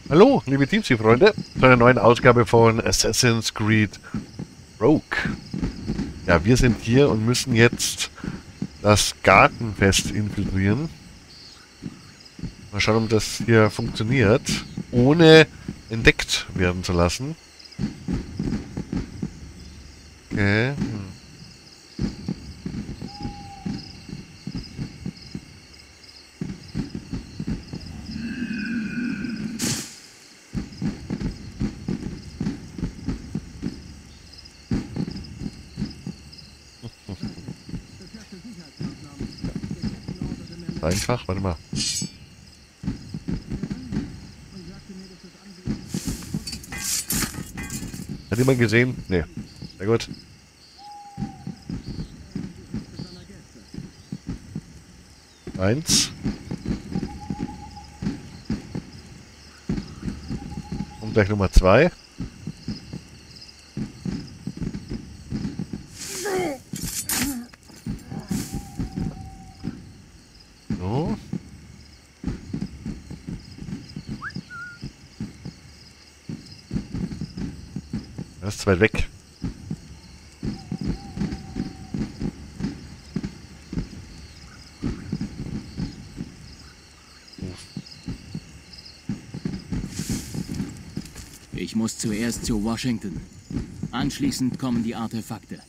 Hallo, liebe Teamspeak-Freunde, zu einer neuen Ausgabe von Assassin's Creed Rogue. Ja, wir sind hier und müssen jetzt das Gartenfest infiltrieren. Mal schauen, ob das hier funktioniert, ohne entdeckt werden zu lassen. Okay. Einfach, warte mal. Hat jemand gesehen? Nee. Sehr gut. Eins. Und gleich Nummer 2. So. Das ist weit weg. Ich muss zuerst zu Washington. Anschließend kommen die Artefakte.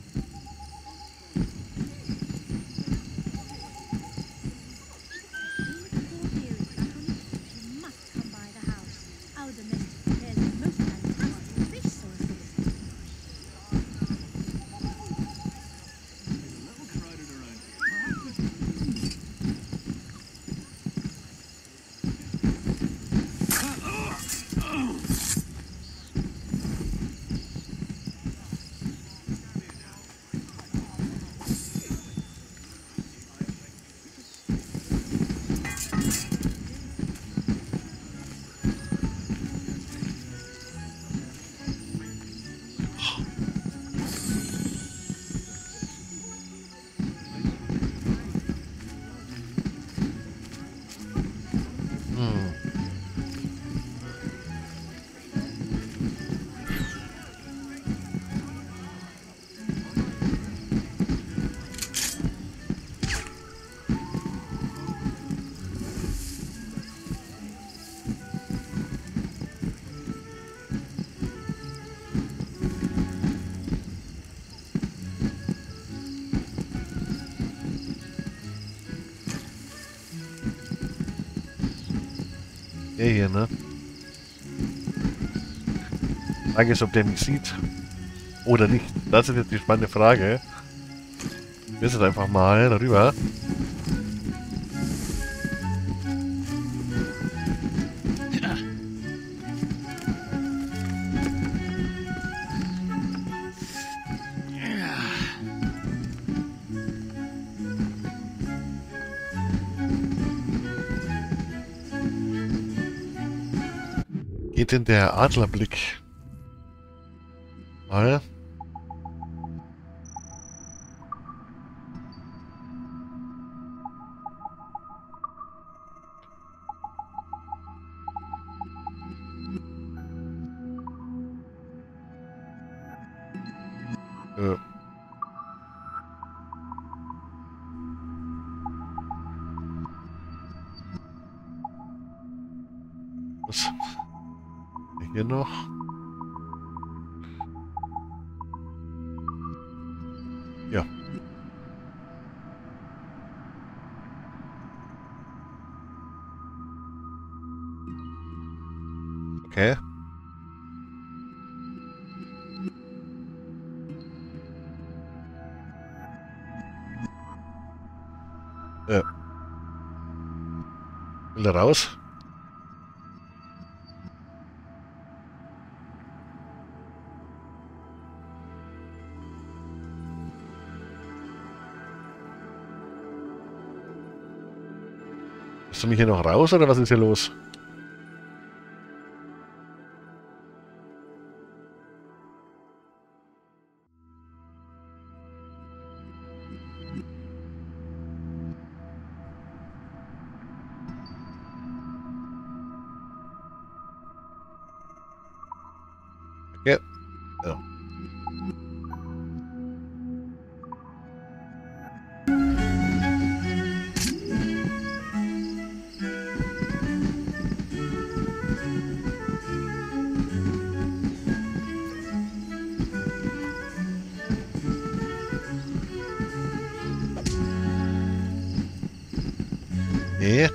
Der hier, ne? Die Frage ist, ob der mich sieht. Oder nicht. Das ist jetzt die spannende Frage. Wir sind einfach mal darüber. Geht denn der Adlerblick? Mal. Äh. Was? Hier noch? Ja. Okay. Will er raus? Bist du mich hier noch raus oder was ist hier los? Ja. Nee.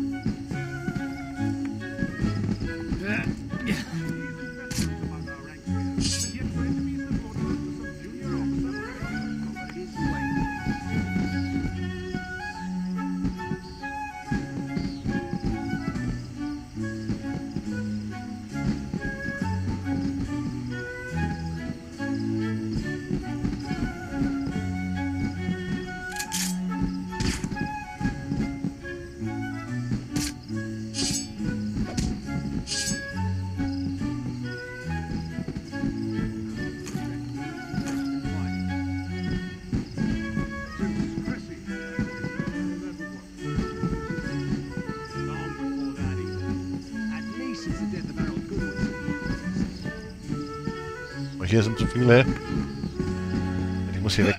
Hier sind zu viele. Ich muss hier weg.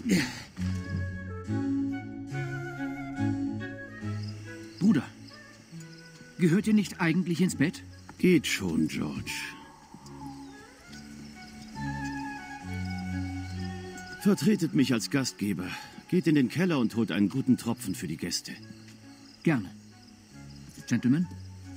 Bruder, gehört ihr nicht eigentlich ins Bett? Geht schon, George. Vertretet mich als Gastgeber. Geht in den Keller und holt einen guten Tropfen für die Gäste. Gerne. Gentlemen?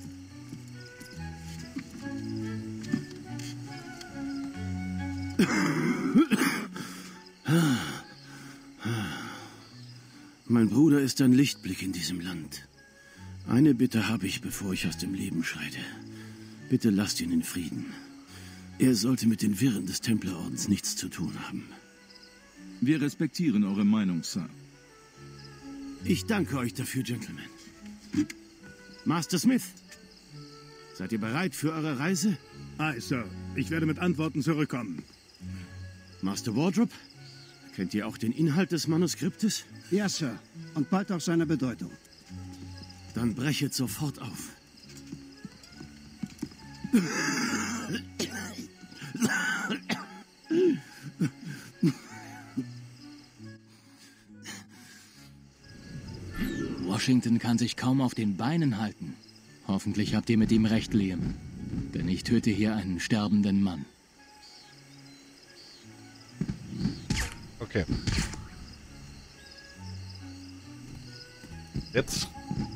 Mein Bruder ist ein Lichtblick in diesem Land. Eine Bitte habe ich, bevor ich aus dem Leben scheide. Bitte lasst ihn in Frieden. Er sollte mit den Wirren des Templerordens nichts zu tun haben. Wir respektieren eure Meinung, Sir. Ich danke euch dafür, Gentlemen. Master Smith, seid ihr bereit für eure Reise? Aye, Sir. Ich werde mit Antworten zurückkommen. Master Wardrop, kennt ihr auch den Inhalt des Manuskriptes? Ja, Sir. Und bald auch seine Bedeutung. Dann brechet sofort auf. Washington kann sich kaum auf den Beinen halten. Hoffentlich habt ihr mit ihm recht, Liam. Denn ich töte hier einen sterbenden Mann. Okay. Jetzt.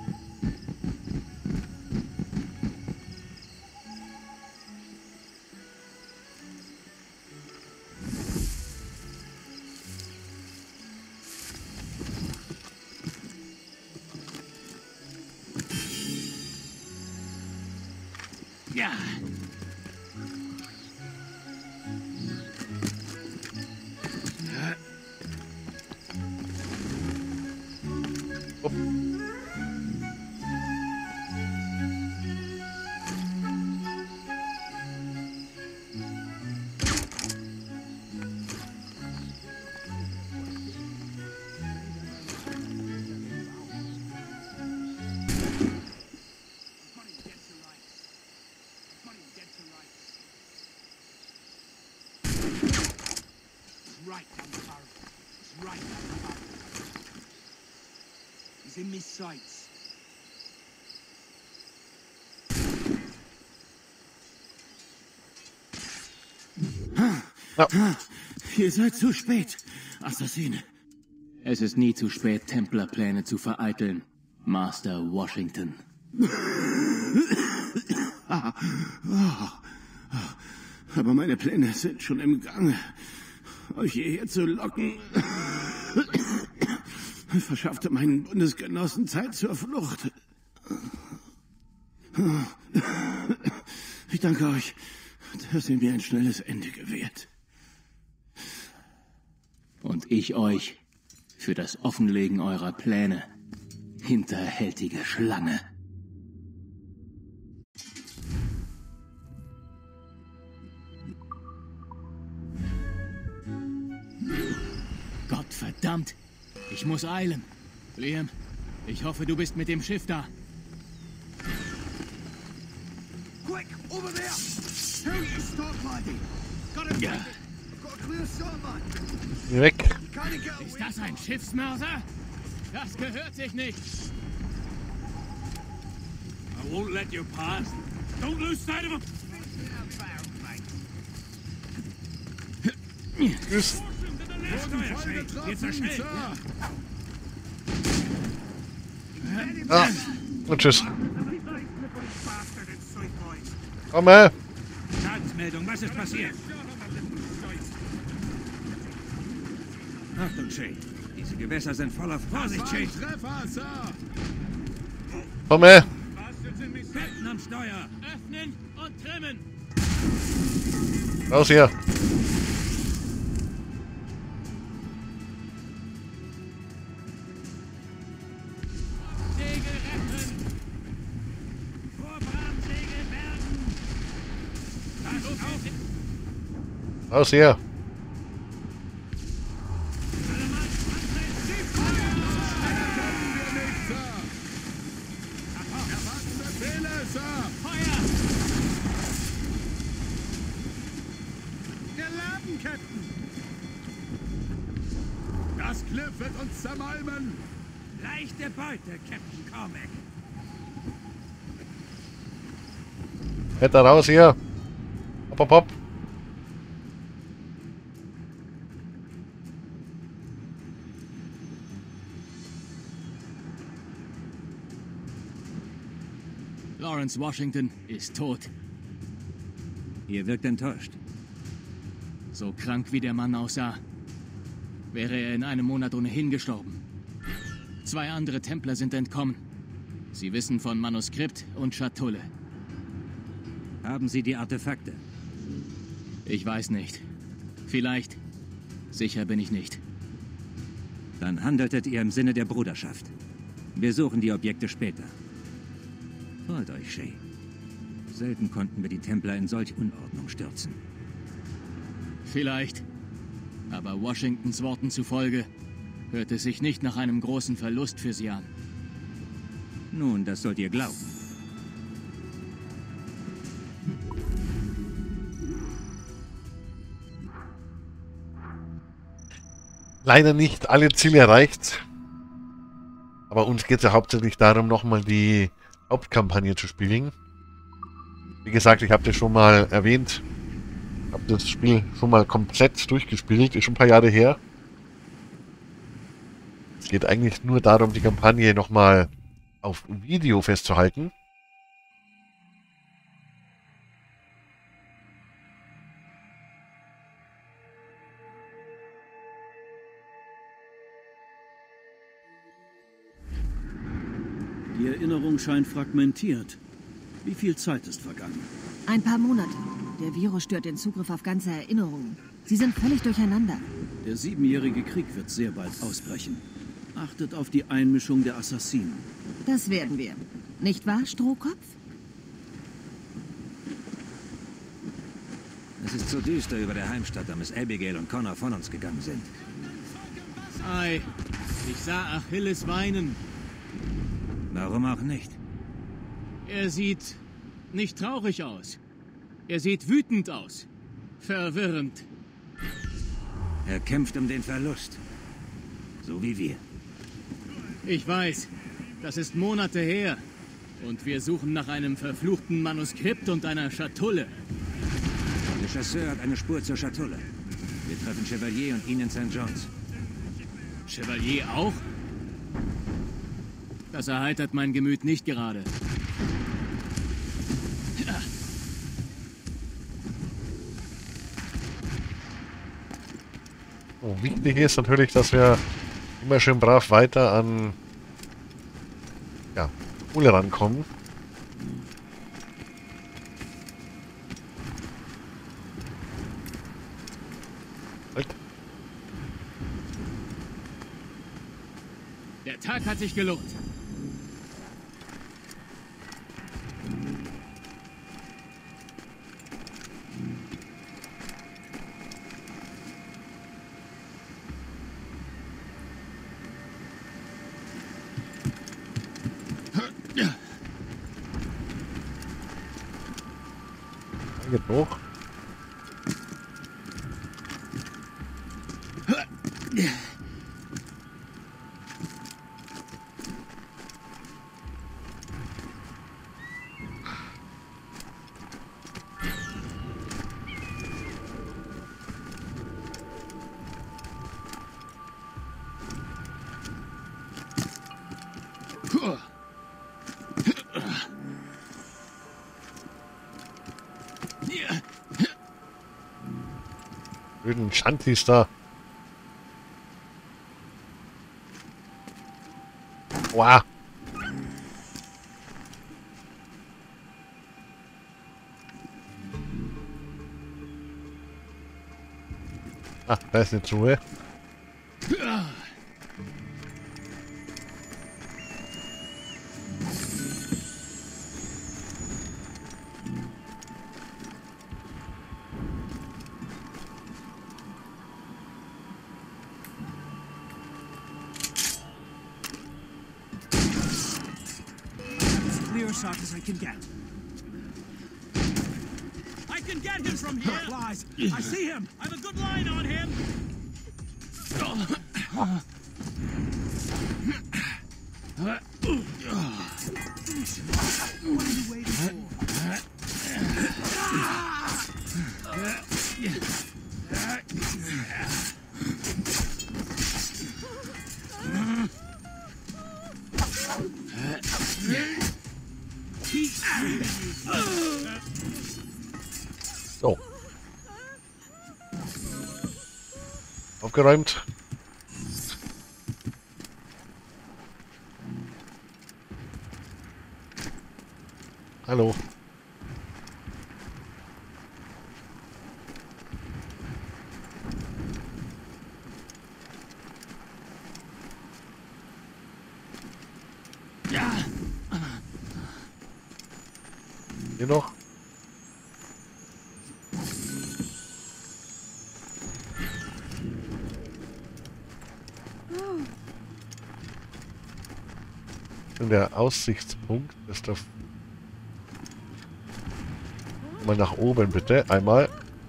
Ja. He's in my sights. Ja. Ihr seid zu spät, Assassine. Es ist nie zu spät, Templerpläne zu vereiteln, Master Washington. Aber meine Pläne sind schon im Gange. Euch hierher zu locken, verschaffte meinen Bundesgenossen Zeit zur Flucht. Ich danke euch, dass ihr mir ein schnelles Ende gewährt. Und ich euch für das Offenlegen eurer Pläne, hinterhältige Schlange. Gottverdammt! Ich muss eilen. Liam, ich hoffe, du bist mit dem Schiff da. Quick, over there! Tell you to stop, laddie! Geh weg. Ist das ein Schiffsmörser? Das gehört sich nicht. I won't let you pass. Don't lose sight of him. Tschüss. Jetzt er schnell. Ah, und tschüss. Komme. Schadensmeldung, was ist passiert? Achtung, Shay. Diese Gewässer sind voller Vorsicht, Shay. Komme. Captain am Steuer. Öffnen und trimmen. Raus hier. Segel retten. Vorbrandssegel bergen. Pass auf. Raus hier. Geladen, Captain! Das Cliff wird uns zermalmen! Leichte Beute, Captain Cormac. Wetter raus hier. Hopp, hopp, hopp. Lawrence Washington ist tot. Ihr wirkt enttäuscht. So krank wie der Mann aussah, wäre er in einem Monat ohnehin gestorben. 2 andere Templer sind entkommen. Sie wissen von Manuskript und Schatulle. Haben Sie die Artefakte? Ich weiß nicht. Vielleicht. Sicher bin ich nicht. Dann handeltet ihr im Sinne der Bruderschaft. Wir suchen die Objekte später. Freut euch, Shay. Selten konnten wir die Templer in solch Unordnung stürzen. Vielleicht. Aber Washingtons Worten zufolge hört es sich nicht nach einem großen Verlust für sie an. Nun, das sollt ihr glauben. Leider nicht alle Ziele erreicht. Aber uns geht es ja hauptsächlich darum, nochmal die Hauptkampagne zu spielen. Wie gesagt, ich habe das schon mal erwähnt. Ich habe das Spiel schon mal komplett durchgespielt. Ist schon ein paar Jahre her. Es geht eigentlich nur darum, die Kampagne nochmal auf Video festzuhalten. Die Erinnerung scheint fragmentiert. Wie viel Zeit ist vergangen? Ein paar Monate. Der Virus stört den Zugriff auf ganze Erinnerungen. Sie sind völlig durcheinander. Der 7-jährige Krieg wird sehr bald ausbrechen. Achtet auf die Einmischung der Assassinen. Das werden wir. Nicht wahr, Strohkopf? Es ist so düster über der Heimstatt, da Miss Abigail und Connor von uns gegangen sind. Ei, ich sah Achilles weinen. Warum auch nicht? Er sieht nicht traurig aus. Er sieht wütend aus. Verwirrend. Er kämpft um den Verlust. So wie wir. Ich weiß, das ist Monate her. Und wir suchen nach einem verfluchten Manuskript und einer Schatulle. Der Chasseur hat eine Spur zur Schatulle. Wir treffen Chevalier und ihn in St. John's. Chevalier auch? Das erheitert mein Gemüt nicht gerade. Oh, wichtig ist natürlich, dass wir immer schön brav weiter an Kohle rankommen. Halt. Der Tag hat sich gelohnt. Geht hoch. Blöden Shantis da. Wow. Ah, da ist eine Truhe. Clear shot as I can get. I can get him from here. Lies. I see him. I have a good line on him. What are you waiting for? So. Aufgeräumt. Hallo. Hier noch. Und der Aussichtspunkt ist auf. Mal nach oben bitte. Einmal.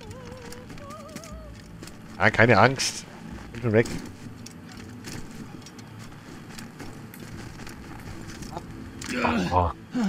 Ah, keine Angst. Ich bin weg. Oh.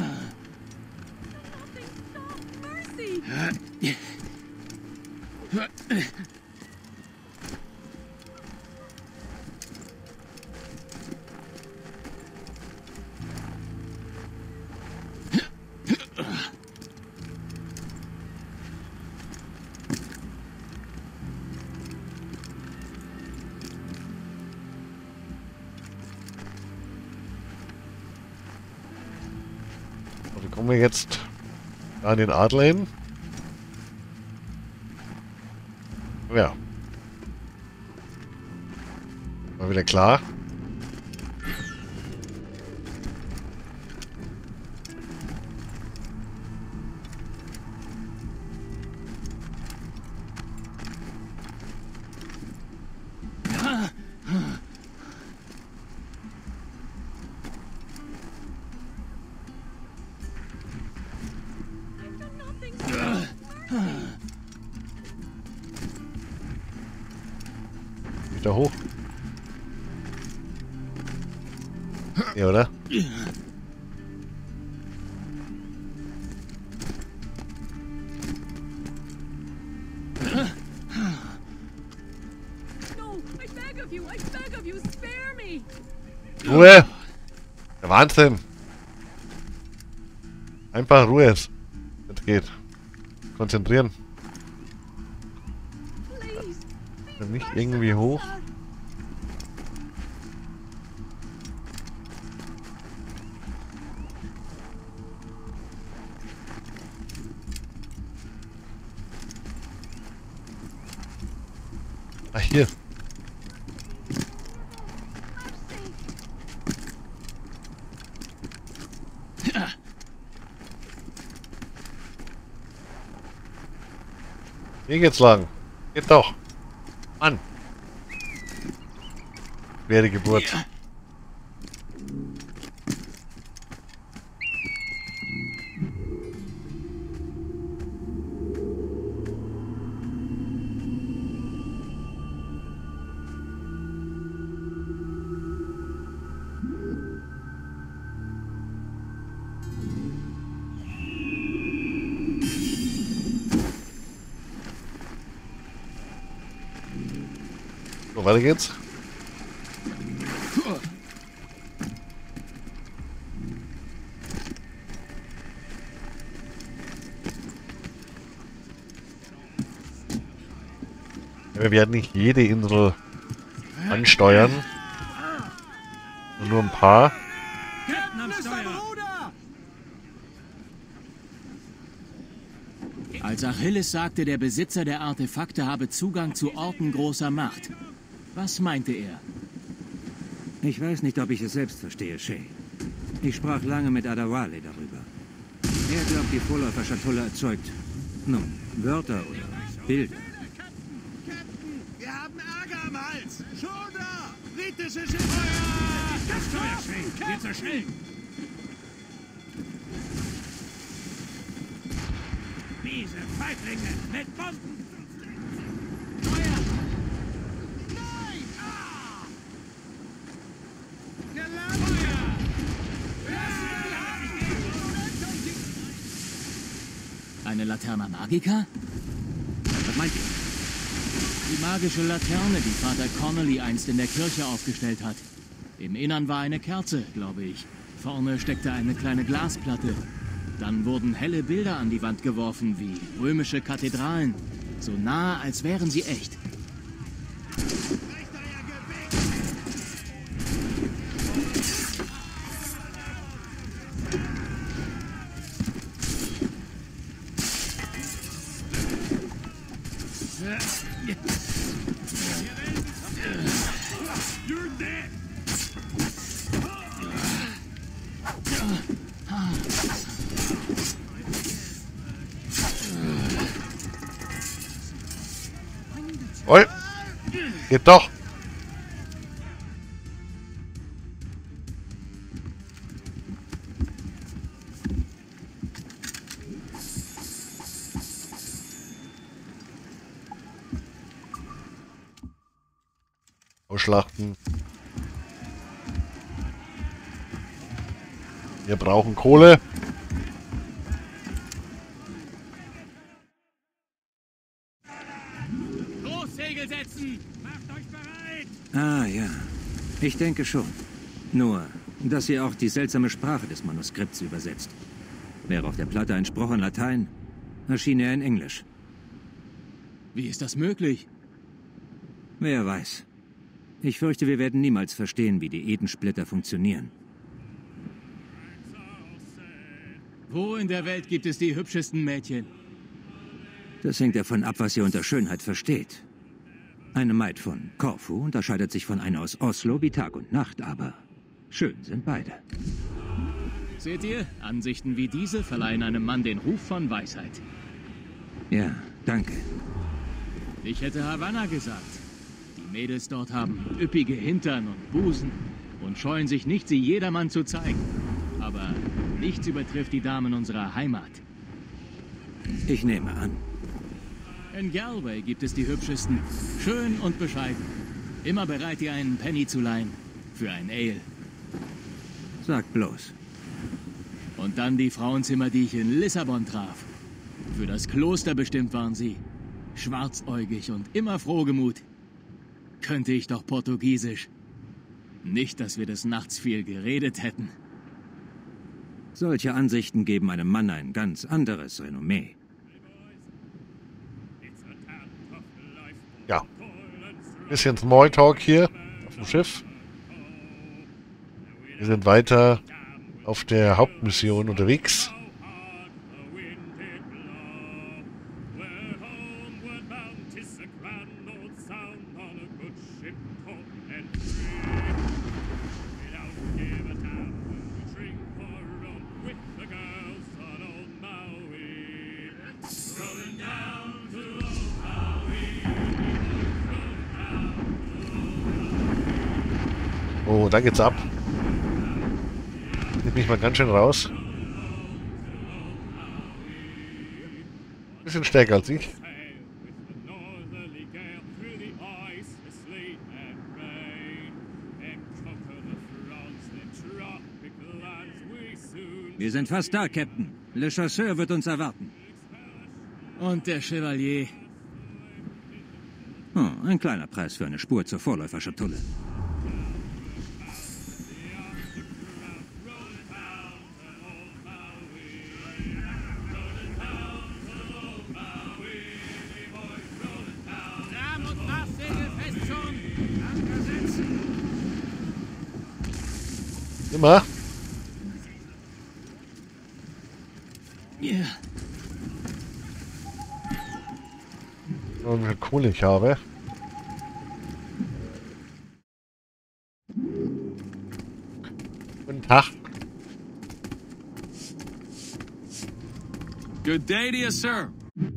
Also kommen wir jetzt an den Adler hin. Ja. Mal wieder klar. Wieder hoch. Ja, oder? No, I beg of you, spare me! Ruhe! Der Wahnsinn! Einfach Ruhe jetzt. Wenn es geht. Konzentrieren. Please, Nicht irgendwie hoch. Ah, hier. Hier geht's lang. Geht doch. Mann. Schwere Geburt. So, weiter geht's. Ja, wir werden nicht jede Insel ansteuern. Nur ein paar. Als Achilles sagte, der Besitzer der Artefakte habe Zugang zu Orten großer Macht. Was meinte er? Ich weiß nicht, ob ich es selbst verstehe, Shay. Ich sprach lange mit Adewale darüber. Er glaubt, die Vorläufer-Schatulle erzeugt, nun, Wörter oder Bilder. Wir haben Ärger am Hals! Schon da! Britische Schiffe! Das Steuer, Shay! Wir zerschellen! Diese Feiglinge mit Bomben! Feuer! Nein! Ah! Eine Laterna Magica? Was meint ihr? Die magische Laterne, die Vater Connolly einst in der Kirche aufgestellt hat. Im Innern war eine Kerze, glaube ich. Vorne steckte eine kleine Glasplatte. Dann wurden helle Bilder an die Wand geworfen, wie römische Kathedralen. So nah, als wären sie echt. Oi! Geht doch! Ausschlachten. Wir brauchen Kohle. Großsegel setzen! Macht euch bereit! Ah, ja. Ich denke schon. Nur, dass ihr auch die seltsame Sprache des Manuskripts übersetzt. Wäre auf der Platte ein Spruch in Latein, erschien er in Englisch. Wie ist das möglich? Wer weiß. Ich fürchte, wir werden niemals verstehen, wie die Edensplitter funktionieren. Wo in der Welt gibt es die hübschesten Mädchen? Das hängt davon ab, was ihr unter Schönheit versteht. Eine Maid von Korfu unterscheidet sich von einer aus Oslo wie Tag und Nacht, aber schön sind beide. Seht ihr? Ansichten wie diese verleihen einem Mann den Ruf von Weisheit. Ja, danke. Ich hätte Havanna gesagt. Die Mädels dort haben üppige Hintern und Busen und scheuen sich nicht, sie jedermann zu zeigen. Aber nichts übertrifft die Damen unserer Heimat. Ich nehme an. In Galway gibt es die hübschesten. Schön und bescheiden. Immer bereit, ihr einen Penny zu leihen. Für ein Ale. Sag bloß. Und dann die Frauenzimmer, die ich in Lissabon traf. Für das Kloster bestimmt waren sie. Schwarzäugig und immer frohgemut. Könnte ich doch Portugiesisch. Nicht, dass wir des Nachts viel geredet hätten. Solche Ansichten geben einem Mann ein ganz anderes Renommee. Ja. Bisschen Smalltalk hier auf dem Schiff. Wir sind weiter auf der Hauptmission unterwegs. Oh, da geht's ab. Nimmt mich mal ganz schön raus. Bisschen stärker als ich. Wir sind fast da, Captain. Le Chasseur wird uns erwarten. Und der Chevalier. Oh, ein kleiner Preis für eine Spur zur Vorläuferschatulle. Rahmen und Machsegel fest schon. Anker setzen. Immer. Ja. Und wie viel Kohle ich habe. Guten Tag. Good day to you, sir.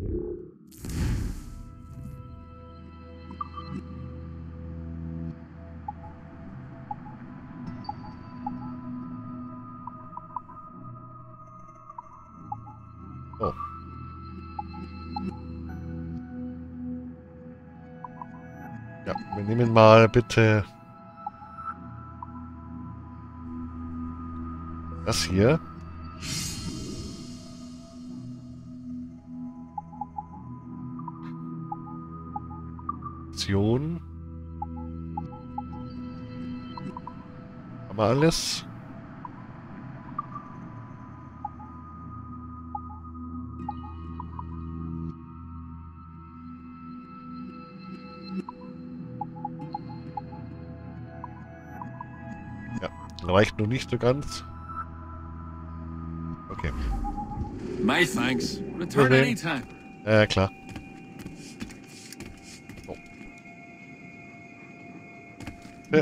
Oh. Ja, wir nehmen mal bitte das hier. Option. Haben wir alles? Ja, reicht noch nicht so ganz. Okay. My thanks. Return Okay. anytime. Klar. Oh. Ja.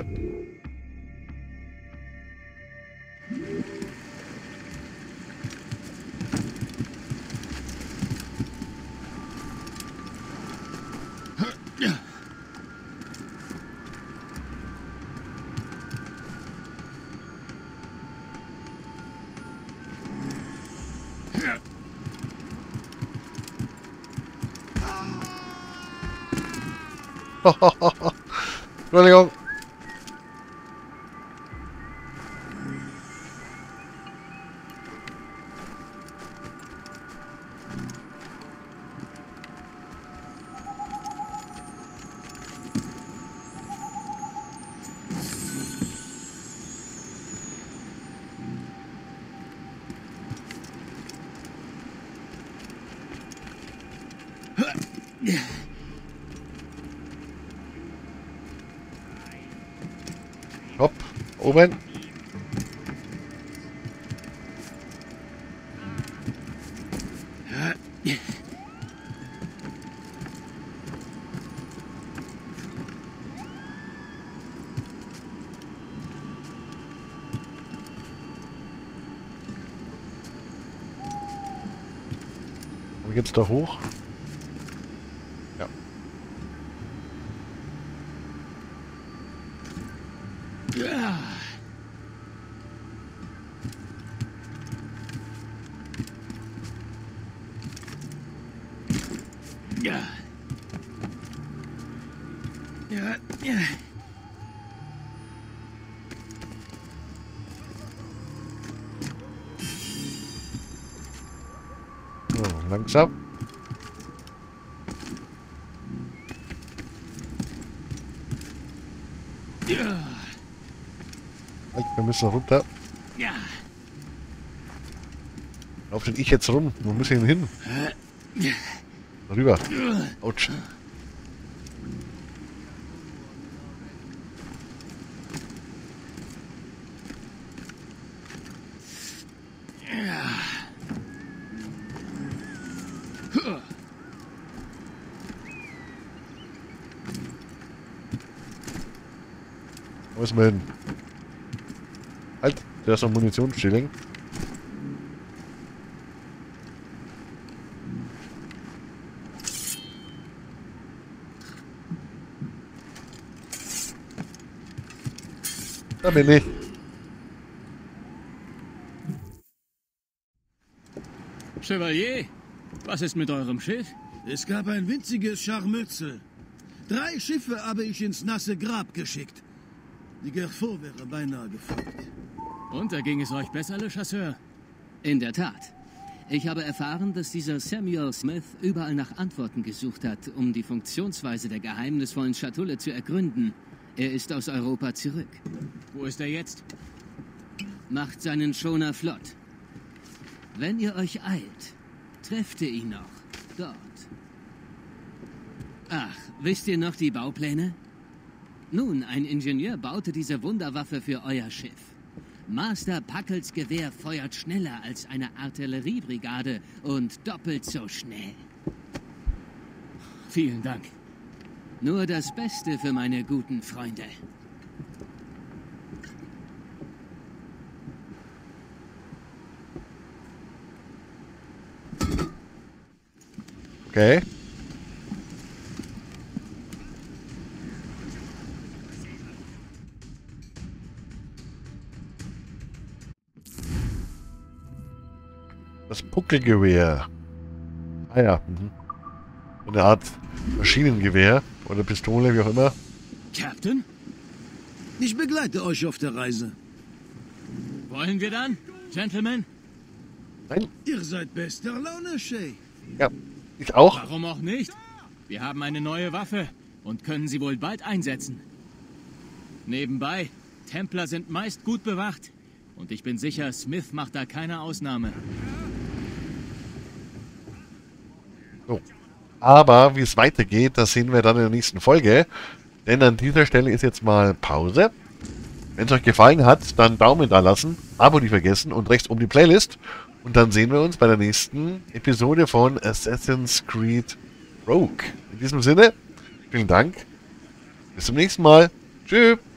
Entschuldigung. Hopp, oben. Wo geht's da hoch? Ja. Ja. Ja. Ja, ja. So, langsam. Ja. Halt, wir müssen runter. Ja. Auf den ich jetzt rum. Wo muss ich denn hin? Rüber. Autsch. Wo ist man hin? Halt, da ist noch Munitionsschilling. Da bin ich. Chevalier, was ist mit eurem Schiff? Es gab ein winziges Scharmützel. 3 Schiffe habe ich ins nasse Grab geschickt. Die Gerfaut wäre beinahe gefolgt. Und da ging es euch besser, Le Chasseur? In der Tat. Ich habe erfahren, dass dieser Samuel Smith überall nach Antworten gesucht hat, um die Funktionsweise der geheimnisvollen Schatulle zu ergründen. Er ist aus Europa zurück. Wo ist er jetzt? Macht seinen Schoner flott. Wenn ihr euch eilt, trefft ihr ihn noch. Dort. Ach, wisst ihr noch die Baupläne? Nun, ein Ingenieur baute diese Wunderwaffe für euer Schiff. Master Puckles Gewehr feuert schneller als eine Artilleriebrigade und doppelt so schnell. Vielen Dank. Nur das Beste für meine guten Freunde. Okay. Das Puckelgewehr. Ah ja. Mhm. Eine Art Maschinengewehr oder Pistole, wie auch immer. Captain? Ich begleite euch auf der Reise. Wollen wir dann, Gentlemen? Nein? Ihr seid bester Laune, Shay. Ja, ich auch. Warum auch nicht? Wir haben eine neue Waffe und können sie wohl bald einsetzen. Nebenbei, Templer sind meist gut bewacht. Und ich bin sicher, Smith macht da keine Ausnahme. So. Aber wie es weitergeht, das sehen wir dann in der nächsten Folge. Denn an dieser Stelle ist jetzt mal Pause. Wenn es euch gefallen hat, dann Daumen da lassen, Abo nicht vergessen und rechts oben die Playlist. Und dann sehen wir uns bei der nächsten Episode von Assassin's Creed Rogue. In diesem Sinne, vielen Dank. Bis zum nächsten Mal. Tschüss.